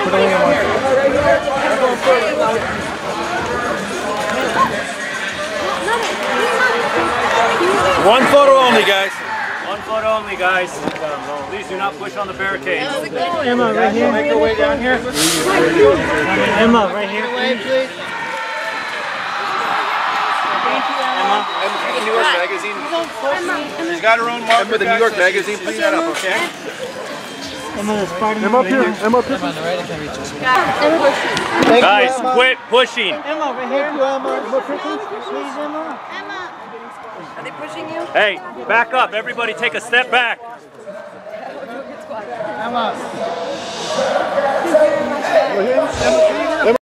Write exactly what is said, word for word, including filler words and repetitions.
One photo only, guys. One photo only, guys. Please do not push on the barricade. Emma, right here. Make your way down here. Emma, right here. Emma, the New York Magazine. She's got her own marker. Emma, the New York Magazine. Please set up, okay? Emma, the Spider-Man. Emma up here. Emma up here. Guys, quit pushing. Emma, right here. Thank you, Emma. Emma, please, Emma. Are they pushing you? Hey, back up. Everybody take a step back. Emma. Emma.